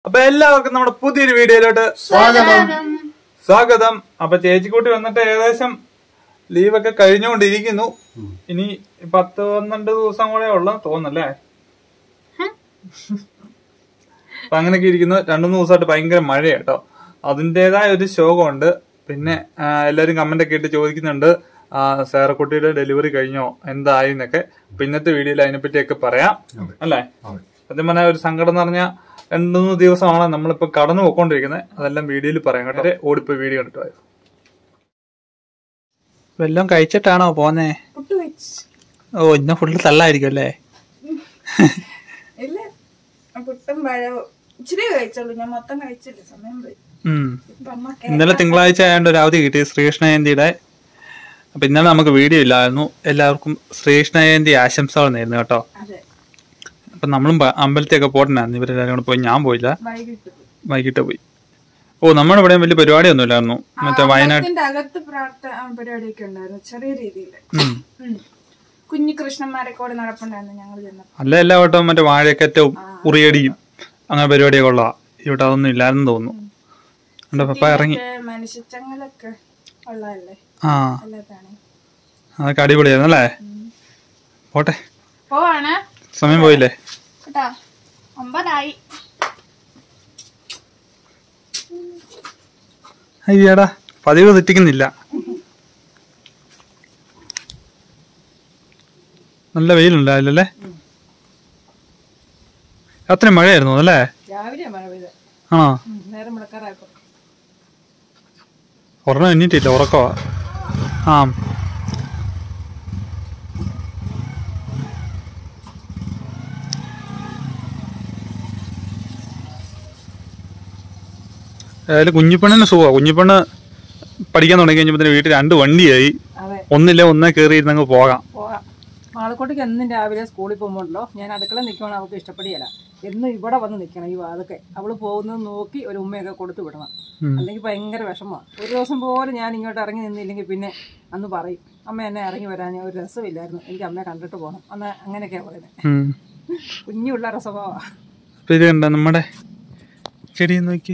അപ്പൊ എല്ലാവർക്കും നമ്മുടെ പുതിയൊരു വീഡിയോയിലോട്ട് സ്വാഗതം. അപ്പൊ ചേച്ചിക്കുട്ടി വന്നിട്ട് ഏകദേശം ലീവൊക്കെ കഴിഞ്ഞുകൊണ്ടിരിക്കുന്നു. ഇനി 10-12 ദിവസം കൂടെ ഉള്ള തോന്നല്ലേ? അപ്പൊ അങ്ങനെയൊക്കെ ഇരിക്കുന്നു. 2-3 ദിവസമായിട്ട് ഭയങ്കര മഴയാട്ടോ. അതിന്റേതായ ഒരു ശോകമുണ്ട്. പിന്നെ എല്ലാരും കമന്റ് ഒക്കെ ഇട്ട് ചോദിക്കുന്നുണ്ട്, സേറക്കുട്ടിയുടെ ഡെലിവറി കഴിഞ്ഞോ, എന്തായി എന്നൊക്കെ. അപ്പൊ ഇന്നത്തെ വീഡിയോയിൽ അതിനെപ്പറ്റിയൊക്കെ പറയാം അല്ലേ? സത്യം പറഞ്ഞാൽ ഒരു സങ്കടം എന്ന് പറഞ്ഞാൽ 2-3 ദിവസമാണ് നമ്മളിപ്പോ കടന്നു പോയിക്കൊണ്ടിരിക്കുന്നത്. അതെല്ലാം വീഡിയോയിൽ പറയാം കേട്ടോ. ഓടിപ്പോയി വീഡിയോ കണ്ടിട്ട് പോയോ. വല്ലതും കഴിച്ചിട്ടാണോ പോന്നേ? ഓ, ഇന്ന ഫുള്ള് തള്ളായിരിക്കും അല്ലേ? ഇന്നലെ തിങ്കളാഴ്ച ആയതുകൊണ്ട് ഒരു അവധി കിട്ടി, ശ്രീകൃഷ്ണ ജയന്തിയുടെ. അപ്പൊ ഇന്നലെ നമുക്ക് വീഡിയോ ഇല്ലായിരുന്നു. എല്ലാവർക്കും ശ്രീകൃഷ്ണ ജയന്തി ആശംസകൾ നേരുന്നു കേട്ടോ. അപ്പൊ നമ്മളും അമ്പലത്തിലൊക്കെ പോയിട്ടുണ്ടായിരുന്നു. ഇവരെല്ലാരും കൂടെ പോയി. ഞാൻ പോയില്ല, വൈകിട്ട് പോയി. ഓ, നമ്മുടെ ഇവിടെ വലിയ പരിപാടിയൊന്നും ഇല്ലായിരുന്നു. മറ്റേ വയനാട് പരിപാടിയൊക്കെ ഉണ്ടായിരുന്നു, ചെറിയ രീതിയിൽ. കുഞ്ഞു കൃഷ്ണന്മാരൊക്കെ നടപ്പുണ്ടായിരുന്നു ഞങ്ങൾ ചെന്നപ്പോൾ. അല്ല, എല്ലാ വട്ടവും മറ്റേ വാഴക്കറ്റവും ഉറിയടിയും അങ്ങനെ പരിപാടിയൊക്കെ ഉള്ള. ഇവിടെ അതൊന്നും ഇല്ലായിരുന്നു തോന്നുന്നു. എന്റെ പപ്പ ഇറങ്ങി. മനുഷ്യച്ചങ്ങളൊക്കെ ഉള്ളതല്ലേ? ആ, അതൊക്കെ അടിപൊളിയായിരുന്നു അല്ലേ? പോട്ടെ, പോവാണ്. സമയം പോയില്ലേ? 9 അയ്യടാ, പതിവ് തെറ്റിക്കുന്നില്ല. നല്ല വെയിലുണ്ടായില്ലല്ലേ? അത്രയും മഴയായിരുന്നു അല്ലേ? ആണോ? ഒരെണ്ണം എണ്ണീറ്റില്ല, ഉറക്കവാ. ആ, ഏതായാലും കുഞ്ഞിപ്പെണ്ണിന് സുഖമാ. കുഞ്ഞിപ്പെണ്ണ് പഠിക്കാൻ തുടങ്ങി കഴിഞ്ഞപ്പോ വീട്ടിൽ 2 വണ്ടിയായി. ഒന്നേ കയറി ഇരുന്നങ്ങ് പോകാം. മാളക്കോട്ടേക്ക് എന്നും രാവിലെ സ്കൂളിൽ പോകുമ്പോഴല്ലോ ഞാൻ അടുക്കള നിൽക്കുവാണ്. അവൾക്ക് ഇഷ്ടപ്പെടില്ല. എന്നും ഇവിടെ വന്ന് നിൽക്കണം. ഈ വാതൊക്കെ അവള് പോകുന്നത് നോക്കി ഒരു ഉമ്മയൊക്കെ കൊടുത്തു വിടണം, അല്ലെങ്കിൽ ഭയങ്കര വിഷമമാണ്. ഒരു ദിവസം പോലും ഞാൻ ഇങ്ങോട്ട് ഇറങ്ങി നിന്നില്ലെങ്കിൽ പിന്നെ അന്ന് പറയും, അമ്മ എന്നെ ഇറങ്ങി വരാൻ ഒരു രസമില്ലായിരുന്നു, എനിക്ക് അമ്മയെ കണ്ടിട്ട് പോകണം അന്ന്. അങ്ങനെയൊക്കെയാ പറയുന്നത്. കുഞ്ഞുള്ള സ്വഭാവമാണ്. നമ്മുടെ ചെടി നോക്കി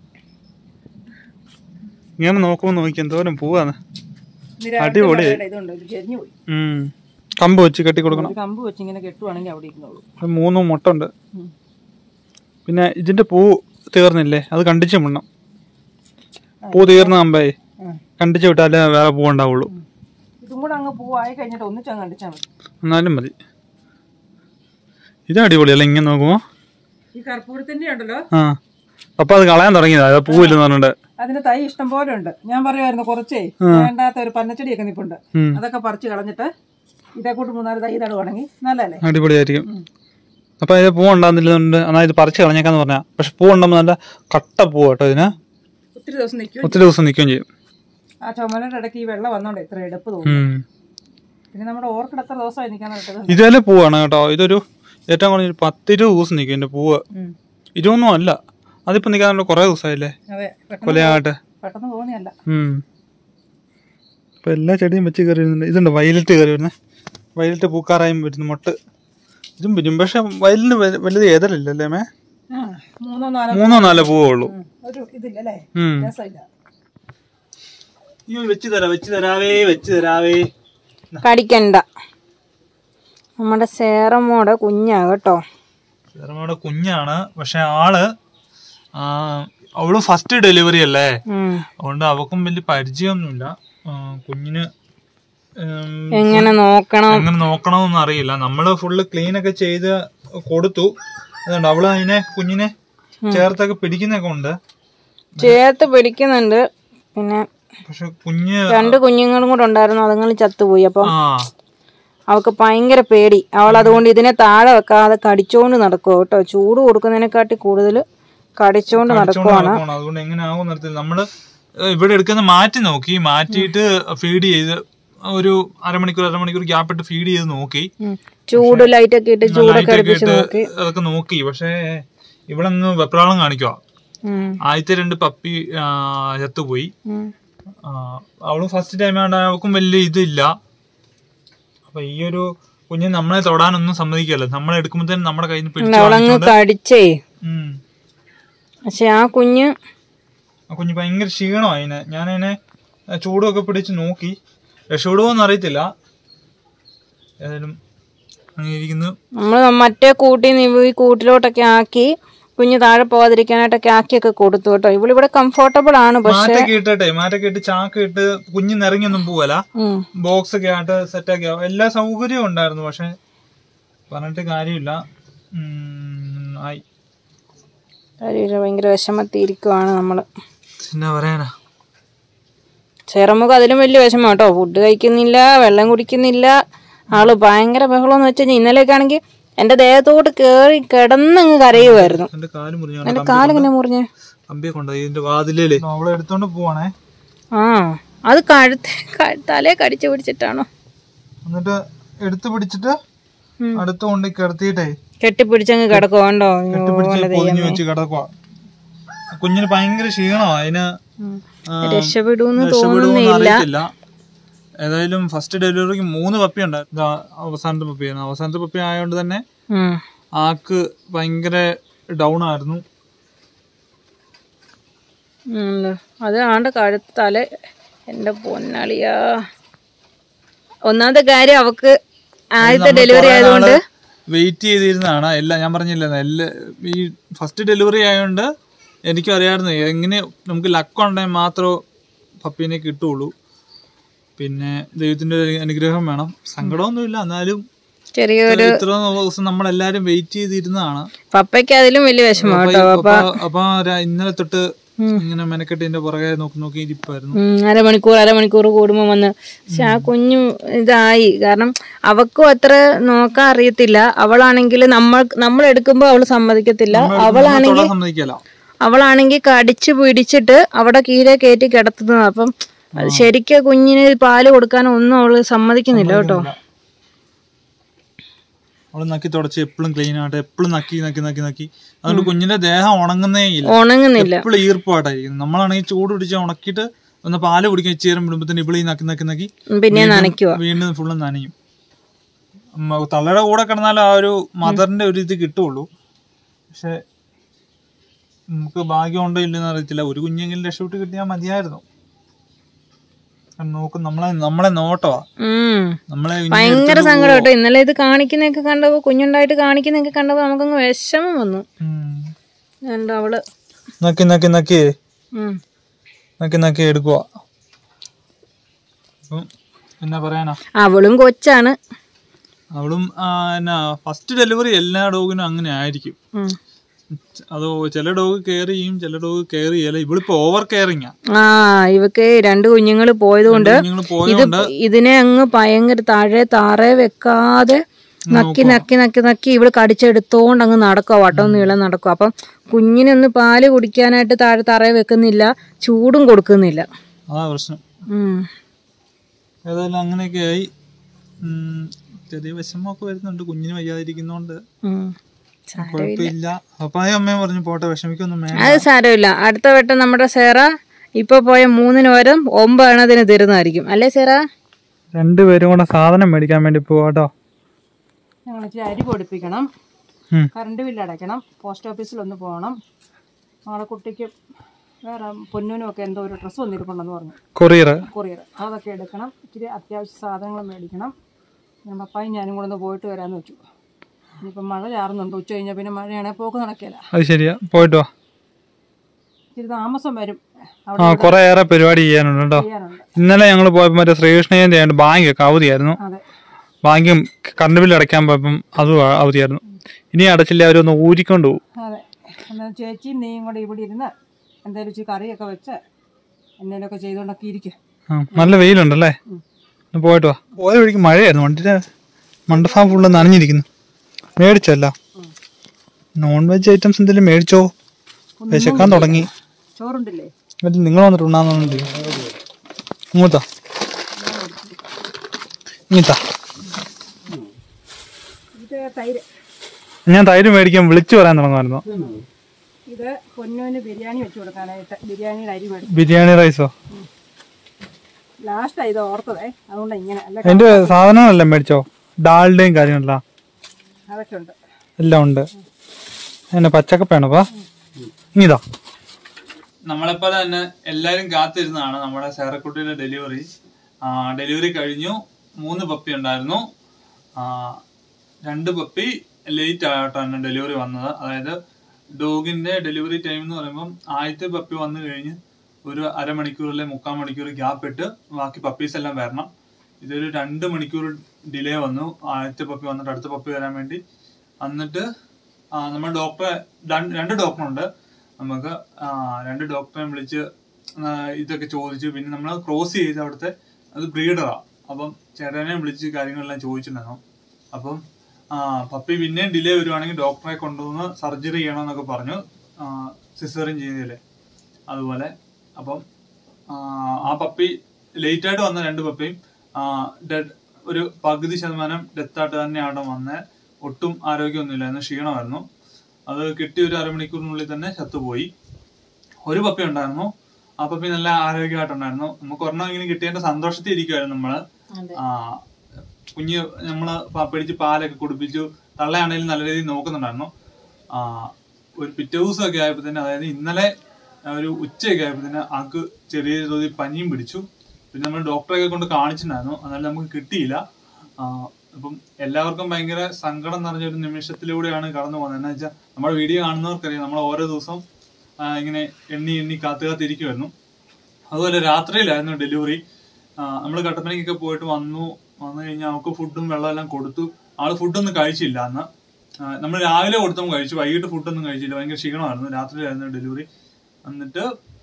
ഇങ്ങനെ നോക്കുമ്പോ നോക്കി എന്തോരം പോവാന്ന്. അടിപൊളി. കമ്പ് വെച്ച് കെട്ടി കൊടുക്കണം. കമ്പ് വെച്ച് ഇങ്ങനെ കെട്ടുവാണെങ്കിൽ അവിടെ ഇരുന്നോളൂ. 3 മുട്ട ഉണ്ട്. പിന്നെ ഇതിന്റെ പൂ തീർന്നില്ലേ? അത് കണ്ടിച്ച് മുണ്ണം. പൂ തീർന്ന കമ്പായി കണ്ടിച്ച് വിട്ടാലേ വേറെ പൂ ഉണ്ടാവുള്ളൂ. ഇതും കൂടെ അങ്ങ് പൂവായി കഴിഞ്ഞിട്ട് ഒന്നിച്ചങ്ങ് കണ്ടിച്ചാൽ മതി. എന്നാലും മതി. ഇത് അടിപൊളിയല്ലേ ഇങ്ങനെ നോക്കുമ്പോ? ഈ കർപ്പൂരത്തിന്റെ ഉണ്ടല്ലോ. ആ, അപ്പൊ അത് കളയാൻ തുടങ്ങിയതാ, പൂവില്ലെന്ന് പറഞ്ഞിട്ട്. അതിന്റെ തൈ ഇഷ്ടം പോലെ ഉണ്ട്. ഞാൻ പറയുമായിരുന്നു കുറച്ചേ വേണ്ടാത്ത ഒരു പന്നച്ചെടിയൊക്കെ നിപ്പുണ്ട്, അതൊക്കെ പറിച്ച് കളഞ്ഞിട്ട് ഇതേ കൂട്ട് 3-4 തൈ നടുവാണെങ്കിൽ നല്ലല്ലേ? അടിപൊളിയായിരിക്കും. അപ്പൊ ഇത് പൂ ഉണ്ടാകുന്നില്ലുണ്ട്, എന്നാൽ ഇത് പറിച്ച് കളഞ്ഞേക്കാന്ന് പറഞ്ഞാ. പക്ഷെ പൂ ഉണ്ടാകുമ്പോ നല്ല കട്ട പൂ കേട്ടോ. ഇതിന് ഒത്തിരി ദിവസം നിൽക്കുകയും ചെയ്യും. ആ ചുമലിന്റെ ഇടയ്ക്ക് ഈ വെള്ളം വന്നോണ്ട് ഇത്ര എടുപ്പ് തോന്നും. പിന്നെ നമ്മുടെ ഓർക്കിഡ് എത്ര ദിവസമായി നിൽക്കാൻ? ഇതേ പൂവാണ് കേട്ടോ. ഇതൊരു ഏറ്റവും കുറഞ്ഞ 10-20 ദിവസം നിൽക്കും എന്റെ പൂവ്. 20 അല്ല, അതിപ്പോ നിൽക്കാൻ കൊറേ ദിവസമായില്ലേ? കൊലയാകട്ടെ. പെട്ടെന്ന് തോന്നിയല്ല. ഇപ്പൊ എല്ലാ ചെടിയും വെച്ച് കയറി വരുന്നുണ്ട്. ഇതുണ്ട് വയലറ്റ് കയറി വരുന്നത്. വയലറ്റ് പൂക്കാറായും വരുന്നു. മൊട്ട് ഇതും വരും. പക്ഷെ വയലിന് വലുത് ഏതലല്ലേ മേ? 3-4 പൂവേ ഉള്ളൂ. വെച്ച് തരാവേ. കടിക്കണ്ട. നമ്മുടെ സേറമ്മോടെ കുഞ്ഞാ കേട്ടോ. സേറമ്മോടെ കുഞ്ഞാണ്. പക്ഷെ അവള് ഫസ്റ്റ് ഡെലിവറി അല്ലേ, അതുകൊണ്ട് അവക്കും വലിയ പരിചയമൊന്നുമില്ല. കുഞ്ഞിന് എങ്ങനെ നോക്കണമെന്നൊന്നും അറിയില്ല. നമ്മള് ഫുള്ള് ക്ലീൻ ഒക്കെ ചെയ്ത് കൊടുത്തു. അതുകൊണ്ട് അവള് കുഞ്ഞിനെ ചേർത്തൊക്കെ പിടിക്കുന്നൊക്കെ ഉണ്ട്. പിടിക്കുന്നുണ്ട്. പിന്നെ പക്ഷെ 2 കുഞ്ഞുങ്ങളും കൂടെ ഉണ്ടായിരുന്നു, അതുങ്ങൾ ചത്തുപോയി. അപ്പൊ അവൾക്ക് ഭയങ്കര പേടി. അവൾ അതുകൊണ്ട് ഇതിനെ താഴെ വെക്കാതെ കടിച്ചോണ്ട് നടക്കുക കേട്ടോ. ചൂട് കൊടുക്കുന്നതിനെക്കാട്ടി കൂടുതൽ കടിച്ചോണ്ട് നടക്കുവാണ്. അതുകൊണ്ട് എങ്ങനെ ആവും നിർത്തില്ല. നമ്മള് ഇവിടെ എടുക്കുന്ന മാറ്റിയിട്ട് ഫീഡ് ചെയ്ത് ഒരു അരമണിക്കൂർ ഗ്യാപ്പ് ഇട്ട് ഫീഡ് ചെയ്ത് നോക്കി. ചൂട് ലൈറ്റ് ഒക്കെ ഇട്ട് ചൂടൊക്കെ അതൊക്കെ നോക്കി. പക്ഷെ ഇവിടെ നിന്ന് വെപ്രാളം കാണിക്കുക. ആദ്യത്തെ 2 പപ്പി ചത്തുപോയി. അവളും ഫസ്റ്റ് ടൈം ആണ്ട് അവൾക്കും വലിയ ഇതില്ല. അപ്പൊ ഈ ഒരു കുഞ്ഞ് നമ്മളെ തൊടാനൊന്നും സമ്മതിക്കല്ലോ. നമ്മളെ എടുക്കുമ്പോ തന്നെ നമ്മുടെ കയ്യിൽ നിന്ന് പിടിച്ചു. പക്ഷെ ആ കുഞ്ഞ് ഭയങ്കര ക്ഷീണമാണ് അതിനെ. ഞാനതിനെ ചൂടൊക്കെ പിടിച്ച് നോക്കി, രക്ഷപ്പെടുമോന്ന് അറിയത്തില്ല. ഏതായാലും അങ്ങനെ ഇരിക്കുന്നു. നമ്മൾ മറ്റേ ഈ കൂട്ടിലോട്ടൊക്കെ ആക്കി കുഞ്ഞ് താഴെ പോകാതിരിക്കാനായിട്ടൊക്കെ ആക്കിയൊക്കെ കൊടുത്തു കേട്ടോ. ഇവിടെ കംഫോർട്ടബിൾ ആണ്. പക്ഷെ മാറ്റൊക്കെ ഇട്ട് ചാക്ക് ഇട്ട് കുഞ്ഞ് നിറങ്ങിയൊന്നും പോവല, ബോക്സ് ഒക്കെ ആയിട്ട് സെറ്റാക്കി എല്ലാ സൗകര്യവും ഉണ്ടായിരുന്നു. പക്ഷെ പറഞ്ഞിട്ട് കാര്യമില്ല. ഭയങ്കര വിഷമത്തിയിരിക്കുവാണ് നമ്മള്. എന്നാ പറയാനാ, ചേറമുഖം അതിലും വലിയ വിഷമം കേട്ടോ. ഫുഡ് കഴിക്കുന്നില്ല, വെള്ളം കുടിക്കുന്നില്ല. ആള് ഭയങ്കര ബഹളം എന്ന് വെച്ചാൽ ഇന്നലെയൊക്കെ ആണെങ്കിൽ എന്റെ ദേഹത്തോട്ട് കേറി കിടന്നങ്ങ് കരയുമായിരുന്നു. എന്റെ കാലിങ്ങനെ മുറിഞ്ഞേ അവളെ എടുത്തോണ്ട് പോവാണേ. ആ അത് തലേ കടിച്ചു പിടിച്ചിട്ടാണോ? എന്നിട്ട് എടുത്തു പിടിച്ചിട്ട് അടുത്ത് കൊണ്ട് കിടത്തിയിട്ടേ കെട്ടിപ്പിടിച്ചങ്ങ് കിടക്കുവാണ്ടോ? കിടക്കുവാ. കുഞ്ഞിന് ഭയങ്കര ക്ഷീണമാ. അതിന് രക്ഷപ്പെടുമെന്ന് തോന്നുന്നില്ല. ഏതായാലും ഫസ്റ്റ് ഡെലിവറിക്ക് 3 പപ്പി ഉണ്ടായിരുന്നു. അവസാനത്തെ പപ്പിയായിരുന്നു. അവസാനത്തെ പപ്പി ആയതുകൊണ്ട് തന്നെ ആക്ക് ഭയങ്കര ഡൗൺ ആയിരുന്നു. അത് ആണ്ട് കഴുത്താല് എന്റെ പൊന്നാളിയാ. ഒന്നാമത്തെ കാര്യം അവക്ക് ആദ്യത്തെ ഡെലിവറി ആയതുകൊണ്ട് വെയിറ്റ് ചെയ്തിരുന്നതാണ്. എല്ലാം ഞാൻ പറഞ്ഞില്ല, ഈ ഫസ്റ്റ് ഡെലിവറി ആയതുകൊണ്ട് എനിക്കും അറിയാമായിരുന്നു എങ്ങനെ നമുക്ക് ലക്കുണ്ടെങ്കിൽ മാത്രമേ പപ്പീനെ കിട്ടുള്ളൂ. പിന്നെ ദൈവത്തിന്റെ അനുഗ്രഹം വേണം. സങ്കടമൊന്നുമില്ല, എന്നാലും ചെറിയൊരു ഇത്ര ദിവസം നമ്മളെല്ലാരും വെയിറ്റ് ചെയ്തിരുന്നതാണ്. പപ്പയ്ക്ക് അതിലും വലിയ വിഷമം. അപ്പൊ ഇന്നലെ തൊട്ട് ഇങ്ങനെ മെനക്കെട്ടിന്റെ പുറകെ നോക്കി ഇരിപ്പായിരുന്നു. അരമണിക്കൂർ കൂടുമ്പോ വന്ന്. പക്ഷെ ആ കുഞ്ഞു ഇതായി. കാരണം അവക്കും അത്ര നോക്കാൻ അറിയത്തില്ല. അവളാണെങ്കിൽ നമ്മൾ എടുക്കുമ്പോ അവള് സമ്മതിക്കത്തില്ല. അവളാണെങ്കിൽ കടിച്ചു പിടിച്ചിട്ട് അവിടെ കീഴെ കയറ്റി കിടത്തുന്നത്. അപ്പം ശരിക്കും കുഞ്ഞിന് പാല് കൊടുക്കാനൊന്നും അവള് സമ്മതിക്കുന്നില്ല കേട്ടോ. അവള് നക്കി തുടച്ച് എപ്പോഴും ക്ലീൻ ആയിട്ട് എപ്പോഴും നക്കി അതുകൊണ്ട് കുഞ്ഞിന്റെ ദേഹം ഉണങ്ങുന്നില്ല. എപ്പോഴും ഈർപ്പായിട്ടായിരിക്കും. നമ്മളാണെങ്കിൽ ചൂട് പിടിച്ച് ഉണക്കിയിട്ട് ഒന്ന് പാല് കുടിക്കാൻ ചേരും വിടുമ്പത്തിന് ഇവിടെ നക്കി പിന്നെ നനയ്ക്കുക, വീണ്ടും ഫുള്ള് നനയും. തള്ളയുടെ കൂടെ കിടന്നാൽ ആ ഒരു മദറിന്റെ ഒരു ഇത് കിട്ടുള്ളൂ. പക്ഷെ നമുക്ക് ഭാഗ്യം ഉണ്ടോ ഇല്ലെന്ന് അറിയത്തില്ല. ഒരു കുഞ്ഞെങ്കിലും രക്ഷപ്പെട്ട് കിട്ടിയാൽ മതിയായിരുന്നു. നോക്കും നമ്മളെ നോട്ടവാ. ഭയങ്കര സങ്കടം കേട്ടോ. ഇന്നലെ ഇത് കാണിക്കുന്നൊക്കെ കണ്ടപ്പോ, കുഞ്ഞുണ്ടായിട്ട് കാണിക്കുന്നൊക്കെ കണ്ടപ്പോ നമുക്കങ്ങ് വിഷമം വന്നു. അവള് നക്കി എടുക്കുവാ. എന്നാ പറയാനാ, അവളും കൊച്ചാണ്. അവളും ഫസ്റ്റ് ഡെലിവറി എല്ലാ ഡോഗിനും അങ്ങനെ ആയിരിക്കും. അത് ചില ഡോഗ് കെയർ ചെയ്യും, ചില ഡോഗ് കെയർ ചെയ്യല. ഇവളിപ്പോ ഓവർ കെയറിങ്ങാ. ഇവക്ക് 2 കുഞ്ഞുങ്ങൾ പോയതുകൊണ്ട് ഇതിനെ അങ്ങ് ഭയങ്കര താഴെ വെക്കാതെ നക്കി ഇവള് കടിച്ചെടുത്തോണ്ട് അങ്ങ് നടക്കുക, വട്ടം നീളം നടക്കുക. അപ്പം കുഞ്ഞിനൊന്ന് പാല് കുടിക്കാനായിട്ട് തറയെ വെക്കുന്നില്ല, ചൂടും കൊടുക്കുന്നില്ല. അതാ പ്രശ്നം. ഏതായാലും അങ്ങനെയൊക്കെ ആയി. ചെറിയ വിഷമമൊക്കെ വരുന്നുണ്ട് കുഞ്ഞിന് വയ്യാതിരിക്കുന്നോണ്ട്. കുഴപ്പമില്ല. പപ്പായും അമ്മയും പറഞ്ഞു പോട്ടെ, വിഷമിക്കൊന്നും വേണ്ട, അത് സാരമില്ല. അടുത്ത വട്ടം നമ്മുടെ സേറ ഇപ്പൊ പോയ 3 പകരം 9 തരുന്നതായിരിക്കും. അല്ലേ സേറ? 2 പേരും കൂടെ സാധനം മേടിക്കാൻ വേണ്ടി പോവാട്ടോ. ഞങ്ങൾ അരി പൊടിപ്പിക്കണം, കറണ്ട് ബില്ല് അടയ്ക്കണം, പോസ്റ്റ് ഓഫീസിലൊന്ന് പോകണം. ഞങ്ങളുടെ കുട്ടിക്ക് വേറെ പൊന്നൂനും ഒക്കെ എന്തോ ഒരു ഡ്രസ്സ് വന്നിരിപ്പുണ്ടെന്ന് പറഞ്ഞു. കൊറിയർ അതൊക്കെ എടുക്കണം. ഇച്ചിരി അത്യാവശ്യ സാധനങ്ങൾ മേടിക്കണം. ഞാൻ പപ്പായും ഞാനും കൂടെ ഒന്ന് പോയിട്ട് വരാമെന്ന് വെച്ചു. ഇനിയിപ്പം മഴ ചാറുന്നുണ്ട്. ഉച്ച കഴിഞ്ഞാൽ പിന്നെ മഴയാണെങ്കിൽ പോക്ക് നടക്കില്ല. അത് ശരിയാ, പോയിട്ട് വാ. ഇച്ചിരി താമസം വരും. കുറെ ഏറെ പരിപാടി ചെയ്യാനുണ്ട് കേട്ടോ. ഇന്നലെ ഞങ്ങൾ പോയപ്പോ മറ്റേ ശ്രീകൃഷ്ണ ജയന്തി ആയതുകൊണ്ട് ബാങ്കൊക്കെ അവധിയായിരുന്നു. ബാങ്കും കറണ്ട് ബില്ല് അടയ്ക്കാൻ പോയപ്പം അതും അവധിയായിരുന്നു. ഇനി അടച്ചില്ല, അവരൊന്ന് ഊരിക്കൊണ്ട് പോകും. അതെ, എന്നാൽ ചേച്ചിയും നീയും കൂടെ ഇവിടെ ഇരുന്ന് എന്തായാലും ഇച്ചിരി കറിയൊക്കെ വെച്ച് എന്തെങ്കിലുമൊക്കെ ചെയ്തുകൊണ്ടൊക്കെ ഇരിക്കും. നല്ല വെയിലുണ്ടല്ലേ. പോയിട്ട് വാ. പോയ വഴിക്ക് മഴയായിരുന്നു. വണ്ടിയുടെ മണ്ടഫാം ഫുള്ള് നനഞ്ഞിരിക്കുന്നു. മേടിച്ചല്ല, നോൺ വെജ് ഐറ്റംസ് എന്തെങ്കിലും മേടിച്ചോ? വിശക്കാൻ തുടങ്ങി. ചോറുണ്ടില്ലേ? നിങ്ങൾ വന്നിട്ട് ഉണ്ണാന്നുണ്ട്. ഇങ്ങോട്ടാ ഞാൻ തൈര് മേടിക്കാൻ വിളിച്ചു പറയാൻ തുടങ്ങുമായിരുന്നു. ഇത് പൊന്നൂന് ബിരിയാണി വെച്ച് കൊടുക്കാനായിട്ട് ബിരിയാണിയുടെ അരി മേടിച്ചു. ബിരിയാണി റൈസോ? ലാസ്റ്റ് ഇത് ഓർത്തതേ, അതുകൊണ്ട് ഇങ്ങനെ. എന്റെ സാധനങ്ങളെല്ലാം മേടിച്ചോ? ഡാളുടെയും കാര്യങ്ങളെല്ലാം അതൊക്കെ ഉണ്ട്, എല്ലാം ഉണ്ട്. എന്നെ പച്ചക്കപ്പയാണപ്പാ. ഇതാ നമ്മളെപ്പോലെ തന്നെ എല്ലാരും കാത്തിരുന്നതാണ് നമ്മുടെ സേറക്കുട്ടിയുടെ ഡെലിവറി. ഡെലിവറി കഴിഞ്ഞു. 3 പപ്പി ഉണ്ടായിരുന്നു. 2 പപ്പി ലേറ്റ് ആയിട്ടാണ് ഡെലിവറി വന്നത്. അതായത് ഡോഗിന്റെ ഡെലിവറി ടൈം എന്ന് പറയുമ്പോൾ ആദ്യത്തെ പപ്പി വന്നു കഴിഞ്ഞ് ഒരു അരമണിക്കൂറിലെ 3/4 മണിക്കൂർ ഗ്യാപ്പ് ഇട്ട് ബാക്കി പപ്പീസ് എല്ലാം വരണം. ഇതൊരു 2 മണിക്കൂർ ഡിലേ വന്നു. ആദ്യത്തെ പപ്പി വന്നിട്ട് അടുത്ത പപ്പി വരാൻ വേണ്ടി. എന്നിട്ട് നമ്മൾ ഡോക്ടറെ 2 ഡോക്ടറുണ്ട് നമുക്ക്. 2 ഡോക്ടറെ വിളിച്ച് ഇതൊക്കെ ചോദിച്ചു. പിന്നെ നമ്മൾ ക്രോസ് ചെയ്ത് അവിടുത്തെ അത് ബ്രീഡറാ. അപ്പം ചേട്ടനെ വിളിച്ച് കാര്യങ്ങളെല്ലാം ചോദിച്ചിട്ടുണ്ടായിരുന്നു. അപ്പം പപ്പി പിന്നെയും ഡിലേ വരുവാണെങ്കിൽ ഡോക്ടറെ കൊണ്ടുവന്ന് സർജറി ചെയ്യണമെന്നൊക്കെ പറഞ്ഞു, സിസേറിയൻ ചെയ്തില്ലേ അതുപോലെ. അപ്പം ആ പപ്പി ലേറ്റ് ആയിട്ട് വന്ന 2 പപ്പിയും ഒരു പകുതി ശതമാനം ഡെത്തായിട്ട് തന്നെയാണ് വന്നത്. ഒട്ടും ആരോഗ്യമൊന്നുമില്ലായിരുന്നു, ക്ഷീണമായിരുന്നു. അത് കിട്ടി ഒരു അരമണിക്കൂറിനുള്ളിൽ തന്നെ ചത്തുപോയി. 1 പപ്പി ഉണ്ടായിരുന്നു. ആ പപ്പി നല്ല ആരോഗ്യമായിട്ടുണ്ടായിരുന്നു. നമുക്ക് ഒരെണ്ണം ഇങ്ങനെ കിട്ടിയതിന്റെ സന്തോഷത്തിൽ ഇരിക്കുവായിരുന്നു നമ്മള്. കുഞ്ഞ് നമ്മള് പിടിച്ച് പാലൊക്കെ കുടിപ്പിച്ചു. തള്ളയാണെങ്കിലും നല്ല രീതിയിൽ നോക്കുന്നുണ്ടായിരുന്നു. ഒരു പിറ്റേ ദിവസമൊക്കെ ആയപ്പോ തന്നെ, അതായത് ഇന്നലെ ഒരു ഉച്ചയൊക്കെ ആയപ്പോ തന്നെ ആൾക്ക് ചെറിയ തോതിൽ പനിയും പിടിച്ചു. പിന്നെ നമ്മൾ ഡോക്ടറെയൊക്കെ കൊണ്ട് കാണിച്ചിട്ടുണ്ടായിരുന്നു, എന്നാലും നമുക്ക് കിട്ടിയില്ല. അപ്പം എല്ലാവർക്കും ഭയങ്കര സങ്കടം നിറഞ്ഞൊരു നിമിഷത്തിലൂടെയാണ് കടന്നു പോകുന്നത്. എന്താ വെച്ചാൽ നമ്മുടെ വീഡിയോ കാണുന്നവർക്കറിയാം, നമ്മൾ ഓരോ ദിവസവും ഇങ്ങനെ എണ്ണി കാത്തിരിക്കുമായിരുന്നു. അതുപോലെ രാത്രിയിലായിരുന്നു ഡെലിവറി. നമ്മൾ കട്ടപ്പനയ്ക്കൊക്കെ പോയിട്ട് വന്നു കഴിഞ്ഞാൽ അവൾക്ക് ഫുഡും വെള്ളം എല്ലാം കൊടുത്തു. ആള് ഫുഡൊന്നും കഴിച്ചില്ല അന്ന്. നമ്മൾ രാവിലെ കൊടുത്തും കഴിച്ചു, വൈകിട്ട് ഫുഡൊന്നും കഴിച്ചില്ല. ഭയങ്കര ക്ഷീണമായിരുന്നു. രാത്രിയിലായിരുന്നു ഡെലിവറി. എന്നിട്ട്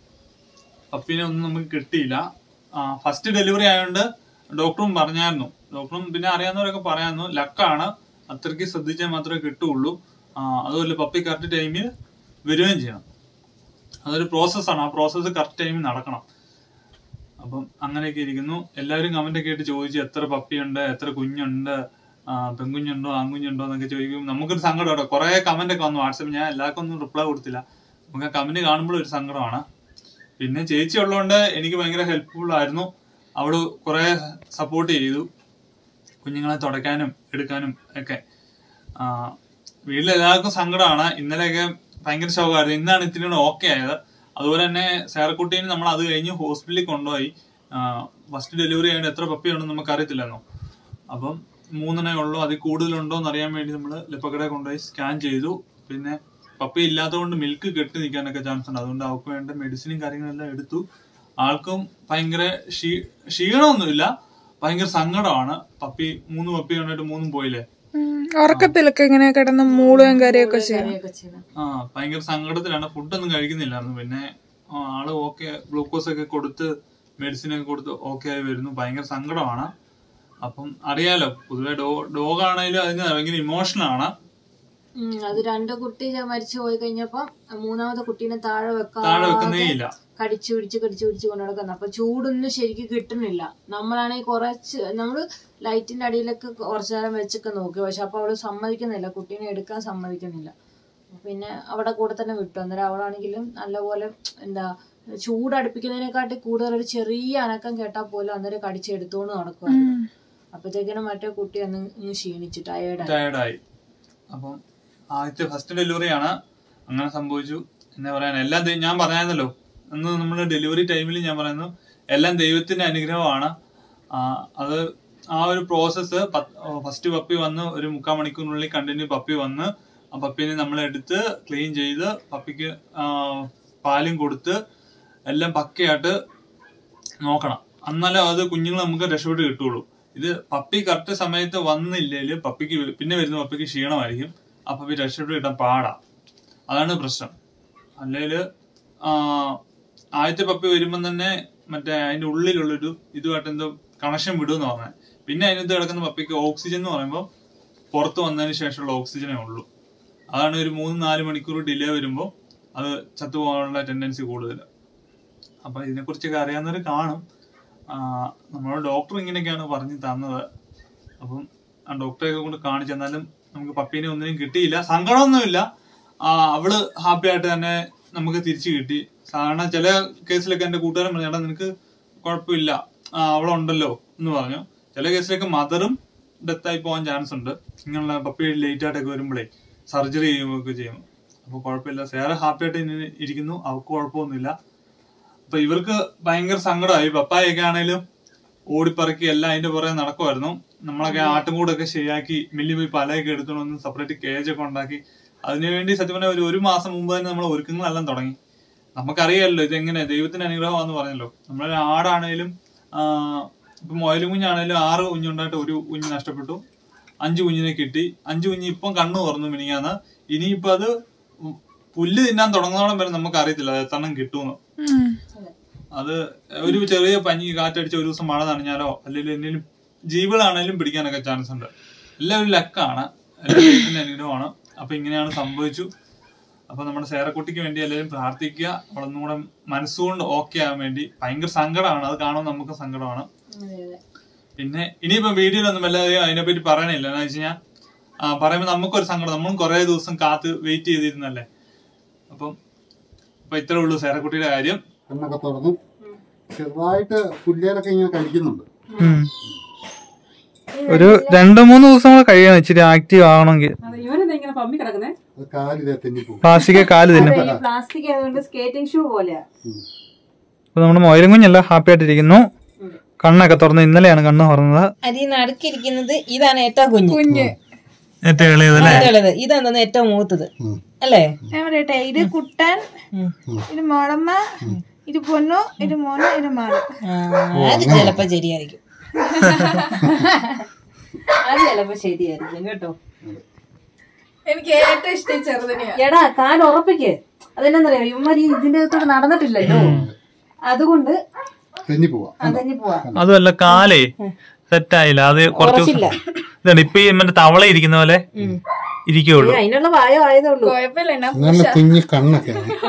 പപ്പീനെ ഒന്നും നമുക്ക് കിട്ടിയില്ല. ഫസ്റ്റ് ഡെലിവറി ആയതുകൊണ്ട് ഡോക്ടറും പറഞ്ഞായിരുന്നു, ഡോക്ടറും പിന്നെ അറിയാവുന്നവരൊക്കെ പറയായിരുന്നു, ലക്കാണ്, അത്രയ്ക്ക് ശ്രദ്ധിച്ചാൽ മാത്രമേ കിട്ടുള്ളൂ. അതുപോലെ പപ്പി കറക്റ്റ് ടൈമിൽ വരികയും ചെയ്യണം. അതൊരു പ്രോസസ്സാണ്. ആ പ്രോസസ്സ് കറക്റ്റ് ടൈമിൽ നടക്കണം. അപ്പം അങ്ങനെയൊക്കെ ഇരിക്കുന്നു. എല്ലാവരും കമന്റ് ഒക്കെ ആയിട്ട് ചോദിച്ചു എത്ര പപ്പിയുണ്ട്, എത്ര കുഞ്ഞുണ്ട്, പെൺകുഞ്ഞുണ്ടോ ആൺകുഞ്ഞുണ്ടോ എന്നൊക്കെ ചോദിക്കും. നമുക്കൊരു സങ്കടം കേട്ടോ. കുറെ കമന്റ് ഒക്കെ വന്നു വാട്സാപ്പിൽ. ഞാൻ എല്ലാവർക്കും ഒന്നും റിപ്ലൈ കൊടുത്തില്ല. നമുക്ക് ആ കമന്റ് കാണുമ്പോൾ ഒരു സങ്കടമാണ്. പിന്നെ ചേച്ചി ഉള്ളതുകൊണ്ട് എനിക്ക് ഭയങ്കര ഹെൽപ്ഫുൾ ആയിരുന്നു. അവള് കുറെ സപ്പോർട്ട് ചെയ്തു, കുഞ്ഞുങ്ങളെ തുടയ്ക്കാനും എടുക്കാനും ഒക്കെ. വീട്ടിലെല്ലാവർക്കും സങ്കടമാണ്. ഇന്നലെയൊക്കെ ഭയങ്കര ശോകമായിരുന്നു. ഇന്നാണ് ഇത്തിരി ഓക്കെ ആയത്. അതുപോലെ തന്നെ സേറക്കുട്ടീനെ നമ്മൾ അത് കഴിഞ്ഞ് ഹോസ്പിറ്റലിൽ കൊണ്ടുപോയി. ഫസ്റ്റ് ഡെലിവറി ആയതുകൊണ്ട് എത്ര പപ്പിയുണ്ടെന്ന് നമുക്ക് അറിയത്തില്ലെന്നോ. അപ്പം 3 ഉള്ളൂ, അതിൽ കൂടുതലുണ്ടോ എന്ന് അറിയാൻ വേണ്ടി നമ്മൾ ലെപ്പക്കടയിൽ കൊണ്ടുപോയി സ്കാൻ ചെയ്തു. പിന്നെ പപ്പി ഇല്ലാത്തതുകൊണ്ട് മിൽക്ക് കെട്ടി നിൽക്കാനൊക്കെ ചാൻസ് ഉണ്ട്. അതുകൊണ്ട് അവർക്ക് വേണ്ട മെഡിസിനും കാര്യങ്ങളെല്ലാം എടുത്തു. ആൾക്കും ഭയങ്കര ക്ഷീണമൊന്നുമില്ല, ഭയങ്കര സങ്കടമാണ്. 3 പപ്പി കണ്ടിട്ട് 3 പോയില്ലേ. ഉറക്കത്തിലൊക്കെ ഇങ്ങനെ കിടന്ന് മൂളുകയും കാര്യമൊക്കെ ചെയ്യും. ഭയങ്കര സങ്കടത്തിലാണ്. ഫുഡൊന്നും കഴിക്കുന്നില്ലായിരുന്നു. പിന്നെ ആള് ഓക്കെ, ഗ്ലൂക്കോസ് ഒക്കെ കൊടുത്ത് മെഡിസിൻ ഒക്കെ കൊടുത്ത് ഓക്കെ ആയി വരുന്നു. ഭയങ്കര സങ്കടമാണ്. അപ്പം അറിയാലോ, പൊതുവെ ഡോഗാണെങ്കിലും അതിന് ഭയങ്കര ഇമോഷനാണ്. അത് 2 കുട്ടി മരിച്ചു പോയി കഴിഞ്ഞപ്പോ 3ാമത്തെ കുട്ടീനെ താഴെ വെക്കുന്നേ ഇല്ല, കടിച്ചു പിടിച്ച് കൊണ്ടു നടക്കുന്നത്. അപ്പൊ ചൂടൊന്നും ശരിക്കും കിട്ടുന്നില്ല. നമ്മളാണെങ്കിൽ നമ്മള് ലൈറ്റിന്റെ അടിയിലൊക്കെ കുറച്ചു നേരം വെച്ചൊക്കെ നോക്കി. പക്ഷെ അപ്പൊ അവള് സമ്മതിക്കുന്നില്ല, കുട്ടീനെ എടുക്കാൻ സമ്മതിക്കുന്നില്ല. പിന്നെ അവിടെ കൂടെ തന്നെ വിട്ടു. അന്നേരം അവളാണെങ്കിലും നല്ലപോലെ ചൂടടുപ്പിക്കുന്നതിനെക്കാട്ടി കൂടുതൽ ഒരു ചെറിയ അനക്കം കേട്ടാൽ പോലും അന്നേരം കടിച്ചെടുത്തോണ്ട് നടക്കുവായിരുന്നു. അപ്പഴത്തേക്കിനും മറ്റേ കുട്ടി അന്ന് ക്ഷീണിച്ചു ടയേർഡായി. അപ്പം ആദ്യത്തെ ഫസ്റ്റ് ഡെലിവറിയാണ്, അങ്ങനെ സംഭവിച്ചു. എന്താ പറയാൻ, എല്ലാം ഞാൻ പറയാന്നല്ലോ അന്ന് നമ്മുടെ ഡെലിവറി ടൈമിൽ ഞാൻ പറയുന്നു, എല്ലാം ദൈവത്തിന്റെ അനുഗ്രഹമാണ്. അത് ആ ഒരു പ്രോസസ്സ്. ഫസ്റ്റ് പപ്പി വന്ന് ഒരു 3/4 മണിക്കൂറിനുള്ളിൽ കണ്ടിന്യൂ പപ്പി വന്ന് ആ പപ്പീനെ നമ്മളെടുത്ത് ക്ലീൻ ചെയ്ത് പപ്പിക്ക് പാലും കൊടുത്ത് എല്ലാം പക്കയായിട്ട് നോക്കണം. എന്നാലേ അത് കുഞ്ഞുങ്ങൾ നമുക്ക് രക്ഷപ്പെട്ട് കിട്ടുള്ളൂ. ഇത് പപ്പി കറക്റ്റ് സമയത്ത് വന്നില്ലെങ്കിൽ പപ്പിക്ക് പിന്നെ വരുന്ന പപ്പിക്ക് ക്ഷീണമായിരിക്കും. ആ പപ്പി രക്ഷപ്പെട്ട് കിട്ടാൻ പാടാ. അതാണ് പ്രശ്നം. അല്ലെങ്കിൽ ആദ്യത്തെ പപ്പി വരുമ്പം തന്നെ മറ്റേ അതിന്റെ ഉള്ളിലുള്ളൊരു ഇതുമായിട്ട് എന്തോ കണക്ഷൻ വിടുമെന്ന് പറഞ്ഞാൽ, പിന്നെ അതിനകത്ത് കിടക്കുന്ന പപ്പിക്ക് ഓക്സിജൻ എന്ന് പറയുമ്പോൾ പുറത്ത് വന്നതിന് ശേഷമുള്ള ഓക്സിജനേ ഉള്ളൂ. അതാണ് ഒരു 3-4 മണിക്കൂർ ഡിലേ വരുമ്പോൾ അത് ചത്തുപോകാനുള്ള ടെൻഡൻസി കൂടുതൽ. അപ്പൊ ഇതിനെക്കുറിച്ചൊക്കെ അറിയാവുന്നവർ കാണും. നമ്മുടെ ഡോക്ടർ ഇങ്ങനെയൊക്കെയാണ് പറഞ്ഞു തന്നത്. അപ്പം ആ ഡോക്ടറെയൊക്കെ കൊണ്ട് കാണിച്ചെന്നാലും നമുക്ക് പപ്പീനെ ഒന്നിനും കിട്ടിയില്ല. സങ്കടമൊന്നുമില്ല. അവള് ഹാപ്പി ആയിട്ട് തന്നെ നമുക്ക് തിരിച്ചു കിട്ടി. സാധാരണ ചില കേസിലൊക്കെ എന്റെ കൂട്ടുകാരൻ പറഞ്ഞു, ചേട്ടാ നിനക്ക് കുഴപ്പമില്ല, അവളുണ്ടല്ലോ എന്ന് പറഞ്ഞു. ചില കേസിലൊക്കെ മദറും ഡെത്തായി പോകാൻ ചാൻസ് ഉണ്ട്. ഇങ്ങനെയുള്ള പപ്പി ലേറ്റ് ആയിട്ടൊക്കെ വരുമ്പോഴേ സർജറി ചെയ്യുമ്പോഴൊക്കെ ചെയ്യും. അപ്പൊ കുഴപ്പമില്ല. സേറെ ഹാപ്പി ആയിട്ട് ഇരിക്കുന്നു. അവൾക്ക് കുഴപ്പമൊന്നുമില്ല. അപ്പൊ ഇവർക്ക് ഭയങ്കര സങ്കടമായി. പപ്പായൊക്കെ ആണേലും ഓടിപ്പറക്കി എല്ലാം അതിന്റെ പുറകെ നടക്കുമായിരുന്നു. നമ്മളൊക്കെ ആട്ടുംകൂടൊക്കെ ശരിയാക്കി മില്ലിൽ പോയി പലയൊക്കെ എടുത്തോണ്ട് വന്ന് സെപ്പറേറ്റ് കേജ് ഒക്കെ ഉണ്ടാക്കി അതിനുവേണ്ടി സത്യം പറഞ്ഞാൽ ഒരു മാസം മുമ്പ് തന്നെ നമ്മൾ ഒരുക്കങ്ങളെല്ലാം തുടങ്ങി. നമുക്കറിയാമല്ലോ ഇതെങ്ങനെ ദൈവത്തിന്റെ അനുഗ്രഹമാണെന്ന് പറഞ്ഞല്ലോ. നമ്മളെ ആടാണേലും ഇപ്പൊ മുയലും കുഞ്ഞാണേലും 6 കുഞ്ഞുണ്ടായിട്ട് ഒരു കുഞ്ഞ് നഷ്ടപ്പെട്ടു, 5 കുഞ്ഞിനെ കിട്ടി. 5 കുഞ്ഞ് ഇപ്പം കണ്ണു തുറന്നു മിനിങ്ങാന്ന്. ഇനിയിപ്പൊ അത് പുല്ല് തിന്നാൻ തുടങ്ങുന്നോളം വരെ നമുക്ക് അറിയത്തില്ല അത് എത്രണ്ണം കിട്ടുമെന്ന്. അത് ഒരു ചെറിയ പനി കാറ്റടിച്ച് ഒരു ദിവസം മഴ നനഞ്ഞാലോ അല്ലെങ്കിൽ എന്തെങ്കിലും ജീവികളാണേലും പിടിക്കാനൊക്കെ ചാൻസ് ഉണ്ട്. എല്ലാം ഒരു ലക്കാണ്, ദൈവത്തിന്റെ അനുഗ്രഹമാണ്. അപ്പൊ ഇങ്ങനെയാണ് സംഭവിച്ചു. അപ്പൊ നമ്മുടെ സേറക്കുട്ടിക്ക് വേണ്ടി എല്ലാവരും പ്രാർത്ഥിക്കുക. അവളൊന്നും കൂടെ മനസ്സുകൊണ്ട് ഓക്കെ ആവാൻ വേണ്ടി. ഭയങ്കര സങ്കടമാണ്, അത് കാണുമ്പോൾ നമുക്ക് സങ്കടമാണ്. പിന്നെ ഇനിയിപ്പോ വീഡിയോയിലൊന്നും വല്ലാതെ അതിനെപ്പറ്റി പറയണില്ല. എന്ന് വെച്ച് കഴിഞ്ഞാൽ പറയുമ്പോ നമുക്കൊരു സങ്കടം, നമ്മളും കുറെ ദിവസം കാത്ത് വെയിറ്റ് ചെയ്തിരുന്നല്ലേ. അപ്പം ഇത്രേ ഉള്ളൂ സേറക്കുട്ടിയുടെ കാര്യം. കണ്ണൊക്കെ തുറന്നു ചെറുതായിട്ട് പുല്ലേലൊക്കെ ഇങ്ങനെ കഴിക്കുന്നുണ്ട്. ഒരു 2-3 ദിവസം കൂടെ കഴിയണം ഇച്ചിരി ആക്റ്റീവ് ആവണമെങ്കിൽ. പ്ലാസ്റ്റിക് കാല് തിന്നും. പ്ലാസ്റ്റിക് ആയതുകൊണ്ട് സ്കേറ്റിംഗ് ഷൂ പോലെയാ. അപ്പൊ നമ്മുടെ മൊയിലും കുഞ്ഞെല്ലാം ഹാപ്പി ആയിട്ടിരിക്കുന്നു. കണ്ണൊക്കെ തുറന്ന് ഇന്നലെയാണ് കണ്ണ് തുറന്നത്. അതിൽ നടുക്കിരിക്കുന്നത് ഇതാണ് ഏറ്റവും കുഞ്ഞ്, ഏറ്റവും ഇളയത്. ഇതാണ് ഏറ്റവും മൂത്തത് അല്ലേ? ഞാൻ പറയട്ടെ, ഇത് കുട്ടൻ, ഇത് മോളമ്മ, ഇത് പൊന്നു, ഇത് മോന്, ഇത് മാള്. അത് ചിലപ്പോ ശരിയായിരിക്കും, അത് ചിലപ്പോ ശരിയായിരിക്കും കേട്ടോ. എനിക്ക് ഏറ്റവും ഇഷ്ടം ചെറുതിനെയാ. എടാ കാല് ഉറപ്പിക്ക്. അതെന്നറിയാം, ഇവന്മാർ ഇതിന്റെ അകത്തോട് നടന്നിട്ടില്ലല്ലോ, അതുകൊണ്ട് തെന്നി പോവാ. അതുമല്ല കാലേ സെറ്റായില്ല, അത് കുറച്ച് ഇതാണ്. ഇപ്പൊ ഈ മറ്റേ തവള ഇരിക്കുന്ന പോലെ ഇരിക്കുള്ളൂ. അതിനുള്ള വായ ആയതുള്ളൂ. നല്ല കുഞ്ഞി കണ്ണൊക്കെ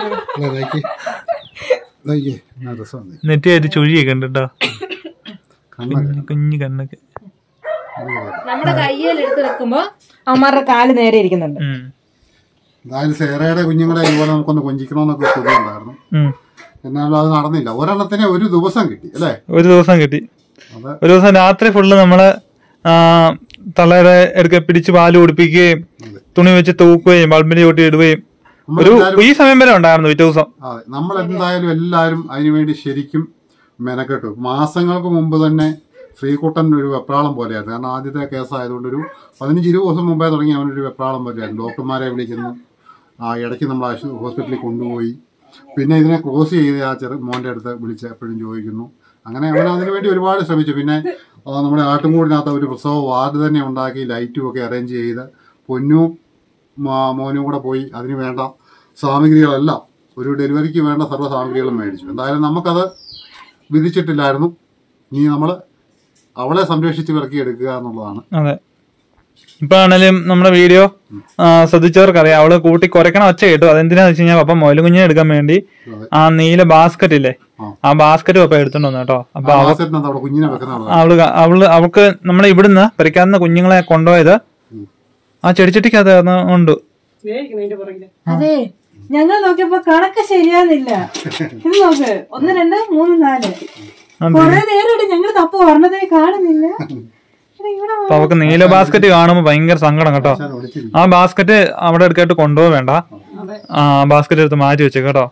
നെറ്റ് ആയിട്ട് ചുഴിയൊക്കെ ഉണ്ട് കേട്ടോ, കുഞ്ഞു കണ്ണൊക്കെ. നമ്മുടെ കയ്യിൽ എടുത്ത് വെക്കുമ്പോ അവന്മാരുടെ കാല് നേരെ ഇരിക്കുന്നുണ്ട്. എന്തായാലും സേറയുടെ കുഞ്ഞുങ്ങളെ ഇതുപോലെ നമുക്കൊന്ന് കൊഞ്ചിക്കണമെന്നൊക്കെ സുഖമുണ്ടായിരുന്നു. എന്നാലും അത് നടന്നില്ല. ഒരെണ്ണത്തിനെ ഒരു ദിവസം കിട്ടി അല്ലേ? ഒരു ദിവസം കിട്ടി. ഒരു ദിവസം രാത്രി ഫുള്ള് നമ്മള് തള്ളയുടെ എടുക്ക പിടിച്ച് പാല് കുടിപ്പിക്കുകയും തുണി വെച്ച് തൂക്കുകയും ബൾബിന്റെ ചോട്ടി ഇടുകയും ഈ സമയം വരെ ഉണ്ടായിരുന്നു പിറ്റേ ദിവസം. അതെ, നമ്മൾ എന്തായാലും എല്ലാവരും അതിനുവേണ്ടി ശരിക്കും മെനക്കെട്ടു. മാസങ്ങൾക്ക് മുമ്പ് തന്നെ ശ്രീകുട്ടൻ ഒരു വെപ്രാളം പോലെയായിരുന്നു. കാരണം ആദ്യത്തെ കേസായതുകൊണ്ട് ഒരു 15-20 ദിവസം മുമ്പേ തുടങ്ങി അവനൊരു വെപ്രാളം പോലെയായിരുന്നു. ഡോക്ടർമാരെ വിളിക്കുന്നു, ഇടയ്ക്ക് നമ്മൾ ഹോസ്പിറ്റലിൽ കൊണ്ടുപോയി. പിന്നെ ഇതിനെ ക്രോസ് ചെയ്ത് ആ മോൻ്റെ അടുത്ത് വിളിച്ച് എപ്പോഴും ചോദിക്കുന്നു. അങ്ങനെ അവൻ അതിനു വേണ്ടി ഒരുപാട് ശ്രമിച്ചു. പിന്നെ നമ്മുടെ ആട്ടുംകൂടിനകത്ത് ഒരു പ്രസവ വാർഡ് തന്നെ ഉണ്ടാക്കി, ലൈറ്റും ഒക്കെ അറേഞ്ച് ചെയ്ത് പൊന്നും മോനും കൂടെ പോയി അതിന് വേണ്ട സാമഗ്രികളെല്ലാം, ഒരു ഡെലിവറിക്ക് വേണ്ട സർവ്വ സാമഗ്രികളും മേടിച്ചു. എന്തായാലും നമുക്കത് വിധിച്ചിട്ടില്ലായിരുന്നു. ഇനി നമ്മൾ അവളെ സംരക്ഷിച്ച് വിറക്കിയെടുക്കുക എന്നുള്ളതാണ്. അതെ, ഇപ്പൊ ആണെങ്കിലും നമ്മുടെ വീഡിയോ ശ്രദ്ധിച്ചവർക്കറിയാം, അവള് കൂട്ടി കുരക്കണ ഒച്ച കേട്ടു. അതെന്തിനാന്ന് വെച്ച് കഴിഞ്ഞാൽ പപ്പ മൊയിലും കുഞ്ഞിനെ എടുക്കാൻ വേണ്ടി ആ നീല ബാസ്ക്കറ്റ് ഇല്ലേ, ആ ബാസ്ക്കറ്റ് പപ്പ എടുത്തോണ്ട് വന്നു കേട്ടോ. അപ്പൊ അവൾക്ക് നമ്മളെ ഇവിടുന്ന് പരിക്കാവുന്ന കുഞ്ഞുങ്ങളെ കൊണ്ടുപോയത് ആ ചെടിച്ചട്ടിക്കകത്ത് ഉണ്ട്. അതെ, ഞങ്ങൾ നോക്കിയപ്പോ കണക്ക് ശരിയാന്നില്ല. ഇത് നോക്ക്, 1 2 3 4 കൊറേ നേരമായിട്ട് ഞങ്ങൾ തപ്പ് പറഞ്ഞതിനെ കാണുന്നില്ല. അപ്പൊ അവക്ക് നീല ബാസ്ക്കറ്റ് കാണുമ്പോ ഭയങ്കര സങ്കടം കേട്ടോ. ആ ബാസ്ക്കറ്റ് അവിടെ എടുക്കായിട്ട് കൊണ്ടുപോകാൻ വേണ്ട, ആ ബാസ്ക്കറ്റ് എടുത്ത് മാറ്റി വെച്ചു കേട്ടോ.